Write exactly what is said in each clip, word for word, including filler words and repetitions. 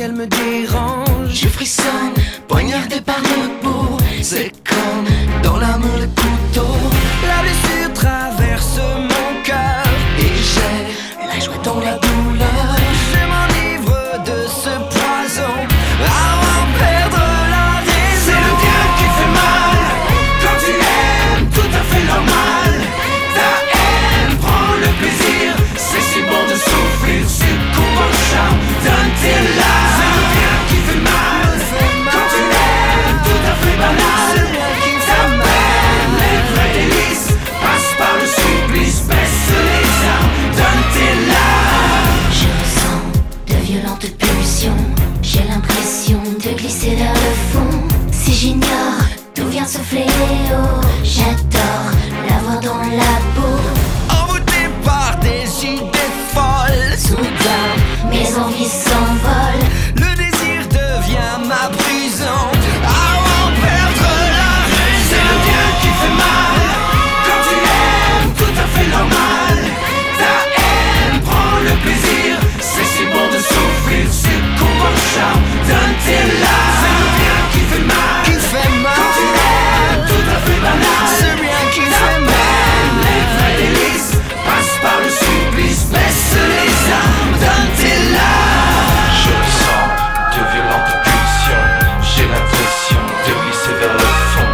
elle me dérange. Je frissonne, poignardé par le bout. C'est comme dans l'amour le couteau. La blessure traverse mon cœur Et j'ai la joie dans la douleur. Je m'enivre de ce poison avant de perdre la raison. C'est le bien qui fait mal. Quand tu aimes, tout à fait normal. Ta haine prend le plaisir. C'est si bon de souffrir, succombe au charme. Donne tes larmes. C'est le bien qui fait mal. Quand tu aimes, tout à fait banal. C'est le bien qui Ta fait mal. peine, les vrais délices. Passe par le supplice, baisse les armes. Donne tes larmes. Je ressens de violentes pulsions. J'ai l'impression de glisser vers le fond. Si j'ignore d'où vient ce fléau, j'adore l'avoir dans la peau. Envoûté par des idées folles, Soudain, mes envies s'envolent. le désir devient ma prison avant de perdre la raison. C'est le bien qui fait mal. Quand tu aimes, tout à fait normal. Ta haine prend le plaisir. C'est si bon de souffrir, succombe au charme. Donne tes larmes. C'est le bien qui fait mal. Qui fait Quand tu mal, aimes, tout à fait banal. c'est bien qui Ta fait mal. peine, les vrais délices. Passe par le supplice, baisse les armes. Donne tes larmes. Je ressens de violentes pulsions. J'ai l'impression de glisser vers le fond.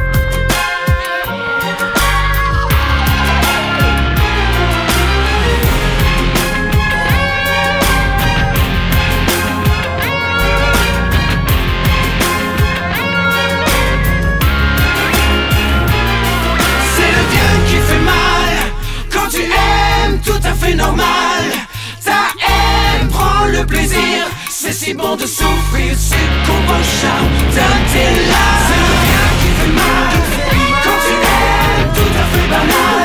C'est le bien qui fait mal. Quand tu aimes, tout à fait normal. Ta haine prend le plaisir. C'est si bon de souffrir, succombe au charme. Donne tes larmes. C'est le bien qui fait mal. Quand tu aimes, tout à fait banal.